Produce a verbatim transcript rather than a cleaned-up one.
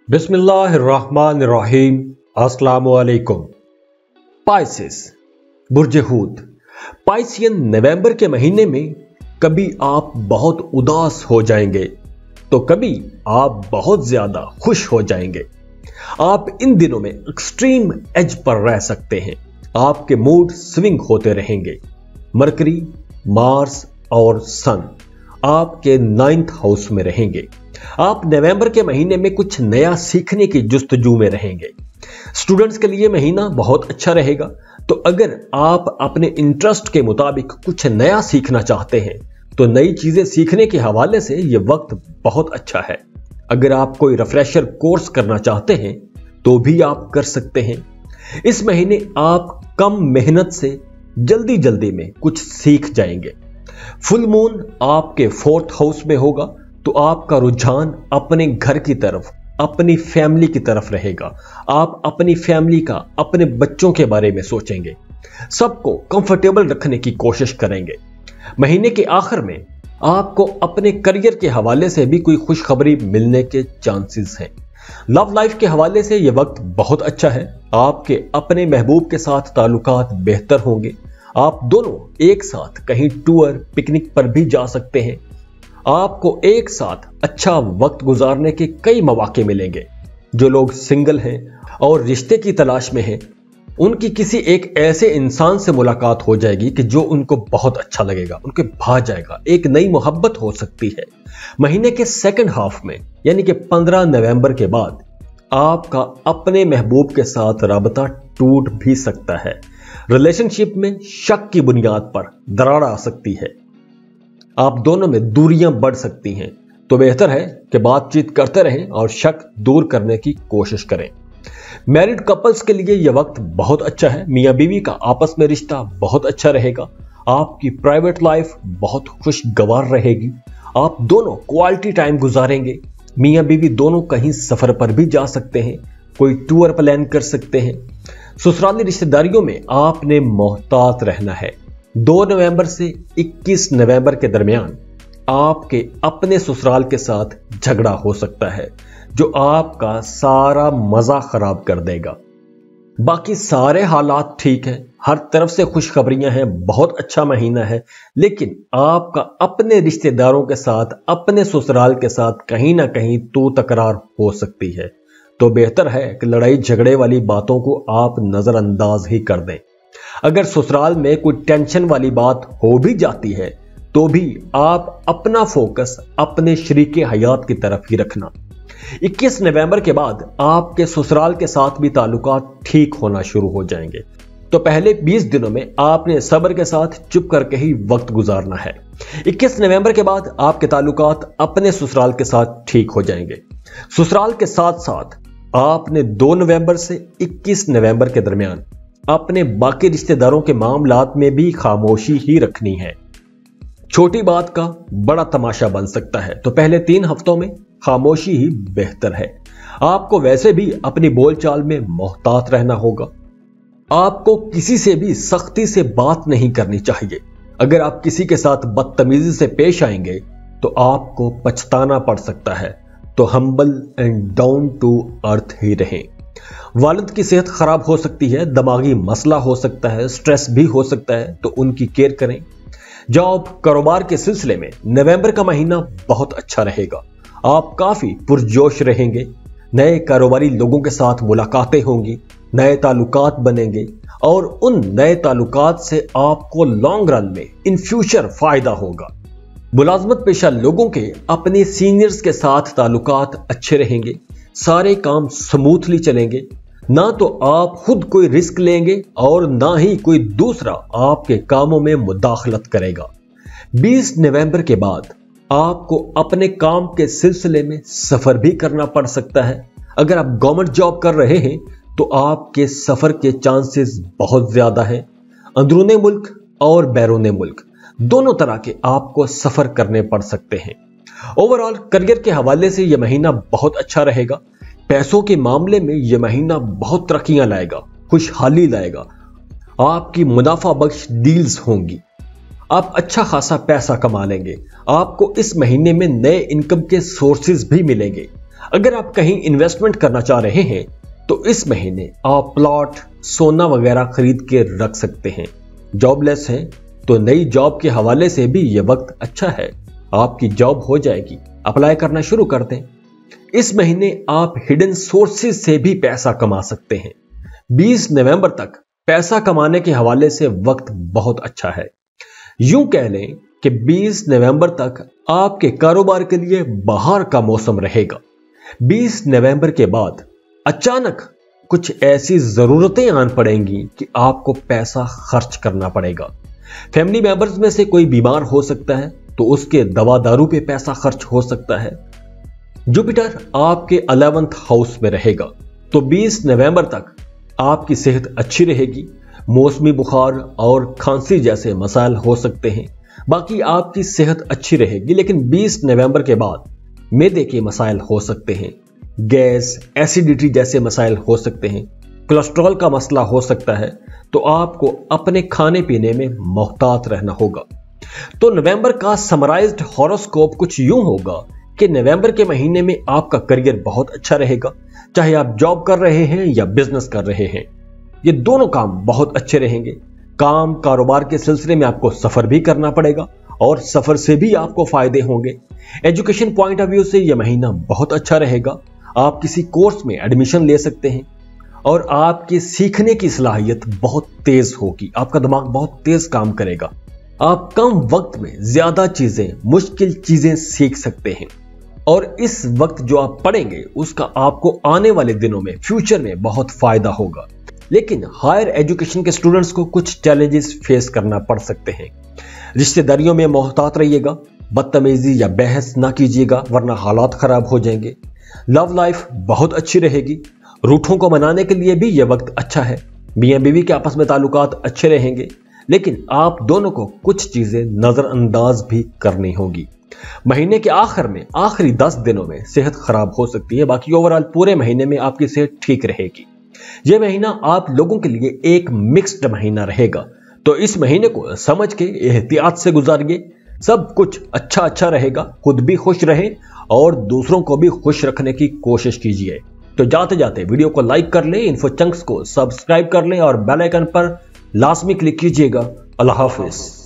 बिस्मिल्लाहिर्रहमानिर्रहीम। अस्सलामुअलैकुम। पाइसेस बुर्ज हूत। पाइसियन नवंबर के महीने में कभी आप बहुत उदास हो जाएंगे तो कभी आप बहुत ज्यादा खुश हो जाएंगे। आप इन दिनों में एक्सट्रीम एज पर रह सकते हैं। आपके मूड स्विंग होते रहेंगे। मरकरी, मार्स और सन आपके नाइन्थ हाउस में रहेंगे। आप नवंबर के महीने में कुछ नया सीखने की जुस्तजू में रहेंगे। स्टूडेंट्स के लिए महीना बहुत अच्छा रहेगा। तो अगर आप अपने इंटरेस्ट के मुताबिक कुछ नया सीखना चाहते हैं तो नई चीजें सीखने के हवाले से यह वक्त बहुत अच्छा है। अगर आप कोई रिफ्रेशर कोर्स करना चाहते हैं तो भी आप कर सकते हैं। इस महीने आप कम मेहनत से जल्दी जल्दी में कुछ सीख जाएंगे। फुल मून आपके फोर्थ हाउस में होगा तो आपका रुझान अपने घर की तरफ, अपनी फैमिली की तरफ रहेगा। आप अपनी फैमिली का, अपने बच्चों के बारे में सोचेंगे। सबको कंफर्टेबल रखने की कोशिश करेंगे। महीने के आखिर में आपको अपने करियर के हवाले से भी कोई खुशखबरी मिलने के चांसेस हैं। लव लाइफ के हवाले से यह वक्त बहुत अच्छा है। आपके अपने महबूब के साथ ताल्लुकात बेहतर होंगे। आप दोनों एक साथ कहीं टूर, पिकनिक पर भी जा सकते हैं। आपको एक साथ अच्छा वक्त गुजारने के कई मौके मिलेंगे। जो लोग सिंगल हैं और रिश्ते की तलाश में हैं, उनकी किसी एक ऐसे इंसान से मुलाकात हो जाएगी कि जो उनको बहुत अच्छा लगेगा, उनके भा जाएगा। एक नई मोहब्बत हो सकती है। महीने के सेकंड हाफ में यानी कि पंद्रह नवंबर के बाद आपका अपने महबूब के साथ राबता टूट भी सकता है। रिलेशनशिप में शक की बुनियाद पर दरार आ सकती है। आप दोनों में दूरियां बढ़ सकती हैं। तो बेहतर है कि बातचीत करते रहें और शक दूर करने की कोशिश करें। मैरिड कपल्स के लिए यह वक्त बहुत अच्छा है। मियां बीवी का आपस में रिश्ता बहुत अच्छा रहेगा। आपकी प्राइवेट लाइफ बहुत खुशगवार रहेगी। आप दोनों क्वालिटी टाइम गुजारेंगे। मियां बीवी दोनों कहीं सफर पर भी जा सकते हैं। कोई टूर प्लान कर सकते हैं। ससुराली रिश्तेदारियों में आपने मोहतात रहना है। दो नवंबर से इक्कीस नवंबर के दरमियान आपके अपने ससुराल के साथ झगड़ा हो सकता है जो आपका सारा मजा खराब कर देगा। बाकी सारे हालात ठीक हैं। हर तरफ से खुशखबरियां हैं। बहुत अच्छा महीना है। लेकिन आपका अपने रिश्तेदारों के साथ, अपने ससुराल के साथ कहीं ना कहीं तू तकरार हो सकती है। तो बेहतर है कि लड़ाई झगड़े वाली बातों को आप नजरअंदाज ही कर दें। अगर ससुराल में कोई टेंशन वाली बात हो भी जाती है तो भी आप अपना फोकस अपने शरीके हयात की तरफ ही रखना। इक्कीस नवंबर के बाद आपके ससुराल के साथ भी ताल्लुकात ठीक होना शुरू हो जाएंगे। तो पहले बीस दिनों में आपने सब्र के साथ चुप करके ही वक्त गुजारना है। इक्कीस नवंबर के बाद आपके ताल्लुकात अपने ससुराल के साथ ठीक हो जाएंगे। ससुराल के साथ साथ आपने दो नवंबर से इक्कीस नवंबर के दरमियान अपने बाकी रिश्तेदारों के मामलात में भी खामोशी ही रखनी है। छोटी बात का बड़ा तमाशा बन सकता है। तो पहले तीन हफ्तों में खामोशी ही बेहतर है। आपको वैसे भी अपनी बोलचाल में मोहतात रहना होगा। आपको किसी से भी सख्ती से बात नहीं करनी चाहिए। अगर आप किसी के साथ बदतमीजी से पेश आएंगे तो आपको पछताना पड़ सकता है। तो humble and down to earth ही रहें। वालिद की सेहत खराब हो सकती है। दिमागी मसला हो सकता है। स्ट्रेस भी हो सकता है। तो उनकी केयर करें। जॉब, कारोबार के सिलसिले में नवंबर का महीना बहुत अच्छा रहेगा। आप काफी पुरजोश रहेंगे। नए कारोबारी लोगों के साथ मुलाकातें होंगी। नए ताल्लुकात बनेंगे और उन नए ताल्लुकात से आपको लॉन्ग रन में इन फ्यूचर फायदा होगा। मुलाजमत पेशा लोगों के अपने सीनियर्स के साथ ताल्लुकात अच्छे रहेंगे। सारे काम स्मूथली चलेंगे। ना तो आप खुद कोई रिस्क लेंगे और ना ही कोई दूसरा आपके कामों में मुदाखलत करेगा। बीस नवंबर के बाद आपको अपने काम के सिलसिले में सफर भी करना पड़ सकता है। अगर आप गवर्नमेंट जॉब कर रहे हैं तो आपके सफर के चांसेस बहुत ज्यादा हैं। अंदरूनी मुल्क और बैरूनी मुल्क दोनों तरह के आपको सफर करने पड़ सकते हैं। ओवरऑल करियर के हवाले से यह महीना बहुत अच्छा रहेगा। पैसों के मामले में यह महीना बहुत तरक्कियां लाएगा, खुशहाली लाएगा। आपकी मुनाफा बख्श डील्स होंगी। आप अच्छा खासा पैसा कमा लेंगे। आपको इस महीने में नए इनकम के सोर्सेज भी मिलेंगे। अगर आप कहीं इन्वेस्टमेंट करना चाह रहे हैं तो इस महीने आप प्लॉट, सोना वगैरह खरीद के रख सकते हैं। जॉबलेस हैं तो नई जॉब के हवाले से भी यह वक्त अच्छा है। आपकी जॉब हो जाएगी, अप्लाई करना शुरू कर दें। इस महीने आप हिडन सोर्सेज से भी पैसा कमा सकते हैं। बीस नवंबर तक पैसा कमाने के हवाले से वक्त बहुत अच्छा है। यूं कह लें कि बीस नवंबर तक आपके कारोबार के लिए बहार का मौसम रहेगा। बीस नवंबर के बाद अचानक कुछ ऐसी जरूरतें आन पड़ेंगी कि आपको पैसा खर्च करना पड़ेगा। फैमिली मेंबर्स में से कोई बीमार हो सकता है तो उसके दवा दारू पे पैसा खर्च हो सकता है। जुपिटर आपके इलेवेंथ हाउस में रहेगा तो बीस नवंबर तक आपकी सेहत अच्छी रहेगी। मौसमी बुखार और खांसी जैसे मसाइल हो सकते हैं, बाकी आपकी सेहत अच्छी रहेगी। लेकिन बीस नवंबर के बाद मैदे के मसाइल हो सकते हैं, गैस, एसिडिटी जैसे मसाइल हो सकते हैं, कोलेस्ट्रॉल का मसला हो सकता है, तो आपको अपने खाने पीने में मोहतात रहना होगा। तो नवंबर का समराइज्ड हॉरोस्कोप कुछ यूं होगा कि नवंबर के महीने में आपका करियर बहुत अच्छा रहेगा, चाहे आप जॉब कर रहे हैं या बिजनेस कर रहे हैं। ये दोनों काम बहुत अच्छे रहेंगे। काम कारोबार के सिलसिले में आपको सफर भी करना पड़ेगा और सफर से भी आपको फायदे होंगे। एजुकेशन पॉइंट ऑफ व्यू से यह महीना बहुत अच्छा रहेगा। आप किसी कोर्स में एडमिशन ले सकते हैं और आपकी सीखने की सलाहियत बहुत तेज होगी। आपका दिमाग बहुत तेज काम करेगा। आप कम वक्त में ज्यादा चीजें, मुश्किल चीजें सीख सकते हैं और इस वक्त जो आप पढ़ेंगे उसका आपको आने वाले दिनों में, फ्यूचर में बहुत फायदा होगा। लेकिन हायर एजुकेशन के स्टूडेंट्स को कुछ चैलेंजेस फेस करना पड़ सकते हैं। रिश्तेदारियों में मोहतात रहिएगा, बदतमीजी या बहस ना कीजिएगा वरना हालात खराब हो जाएंगे। लव लाइफ बहुत अच्छी रहेगी। रूठों को मनाने के लिए भी यह वक्त अच्छा है। मियां बीवी के आपस में ताल्लुकात अच्छे रहेंगे, लेकिन आप दोनों को कुछ चीजें नजरअंदाज भी करनी होगी। महीने के आखिर में, आखिरी दस दिनों में सेहत खराब हो सकती है, बाकी ओवरऑल पूरे महीने में आपकी सेहत ठीक रहेगी। यह महीना आप लोगों के लिए एक मिक्स्ड महीना रहेगा, तो इस महीने को समझ के एहतियात से गुजारिए। सब कुछ अच्छा अच्छा रहेगा। खुद भी खुश रहें और दूसरों को भी खुश रखने की कोशिश कीजिए। तो जाते जाते वीडियो को लाइक कर लें, इन्फो चंक्स को सब्सक्राइब कर लें और बेल आइकन पर लाजमी क्लिक कीजिएगा। अल्लाह हाफिज।